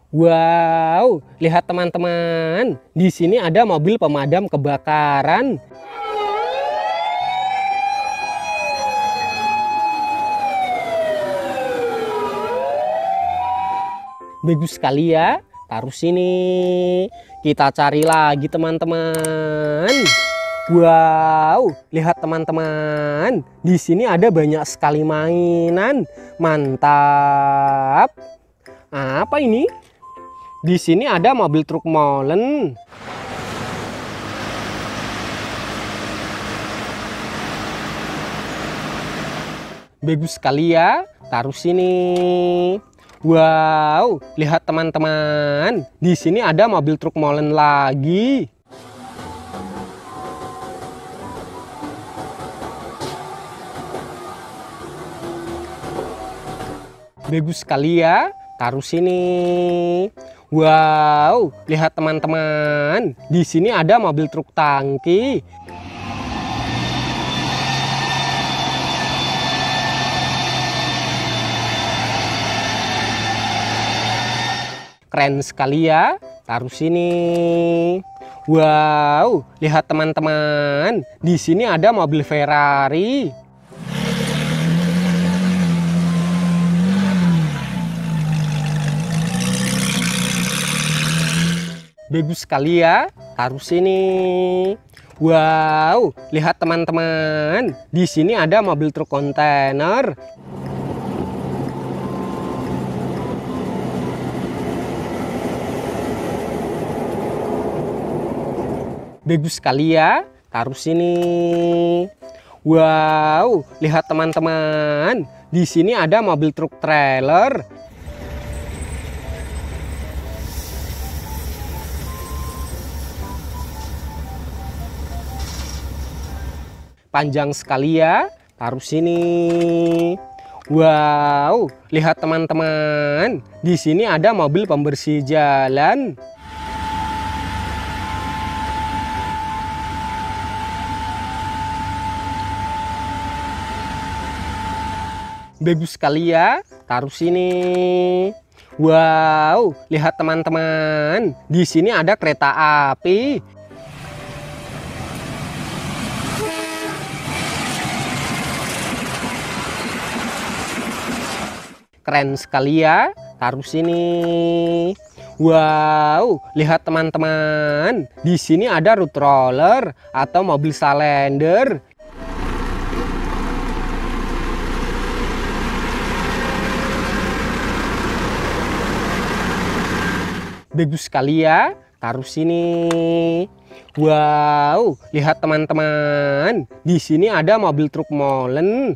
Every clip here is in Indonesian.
Wow, lihat teman-teman. Di sini ada mobil pemadam kebakaran. Bagus sekali ya. Taruh sini. Kita cari lagi teman-teman. Wow, lihat teman-teman. Di sini ada banyak sekali mainan. Mantap. Apa ini? Di sini ada mobil truk molen. Bagus sekali ya. Taruh sini. Wow, lihat teman-teman. Di sini ada mobil truk molen lagi. Bagus sekali ya. Taruh sini. Wow, lihat teman-teman. Di sini ada mobil truk tangki. Keren sekali ya. Taruh sini. Wow, lihat teman-teman. Di sini ada mobil Ferrari. Bagus sekali ya. Taruh sini. Wow, lihat teman-teman. Di sini ada mobil truk kontainer. Bagus sekali ya. Taruh sini. Wow, lihat teman-teman. Di sini ada mobil truk trailer. Panjang sekali ya. Taruh sini. Wow, lihat teman-teman. Di sini ada mobil pembersih jalan. Bagus sekali ya. Taruh sini. Wow, lihat teman-teman. Di sini ada kereta api. Keren sekali ya. Taruh sini. Wow, lihat teman-teman. Di sini ada road roller atau mobil salender. Bagus sekali ya. Taruh sini. Wow, lihat teman-teman. Di sini ada mobil truk molen.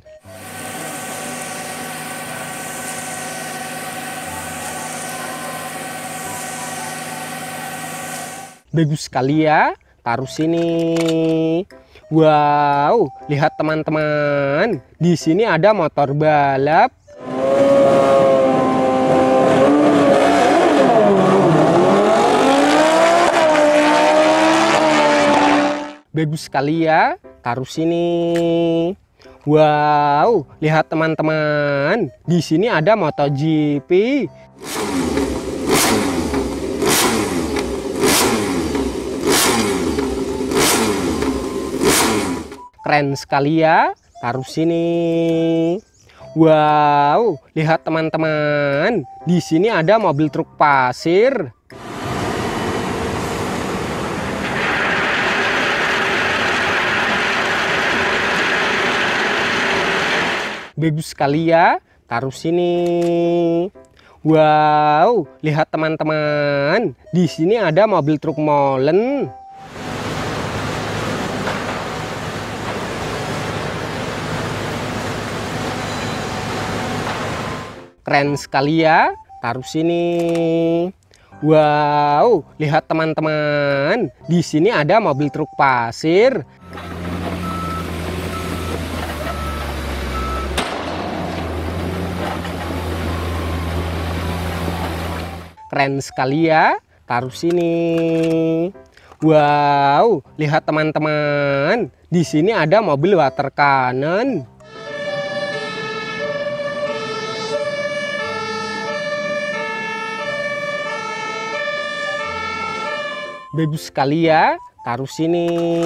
Bagus sekali ya. Taruh sini. Wow, lihat teman-teman. Di sini ada motor balap. Bagus sekali ya. Taruh sini. Wow, lihat teman-teman. Di sini ada MotoGP. Keren sekali ya. Taruh sini. Wow, lihat teman-teman. Di sini ada mobil truk pasir. Bagus sekali ya. Taruh sini. Wow, lihat teman-teman. Di sini ada mobil truk molen. Keren sekali ya. Taruh sini. Wow, lihat teman-teman. Di sini ada mobil truk pasir. Keren sekali ya. Taruh sini. Wow, lihat teman-teman. Di sini ada mobil water cannon. Bagus sekali ya, taruh sini.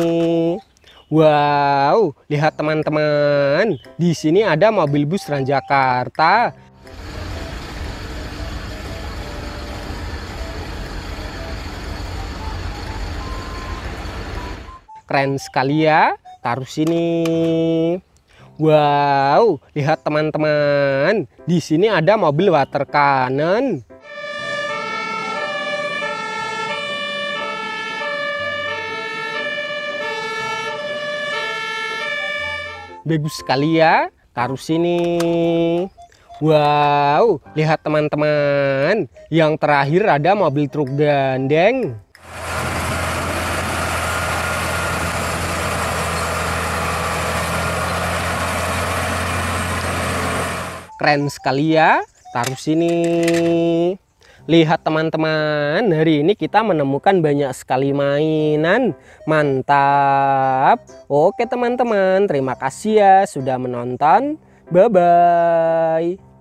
Wow, lihat teman-teman, di sini ada mobil bus Transjakarta. Keren sekali ya, taruh sini. Wow, lihat teman-teman, di sini ada mobil water cannon. Bagus sekali ya, taruh sini. Wow, lihat teman-teman, yang terakhir ada mobil truk gandeng. Keren sekali ya, taruh sini. Lihat teman-teman, hari ini kita menemukan banyak sekali mainan. Mantap. Oke teman-teman, terima kasih ya sudah menonton. Bye-bye.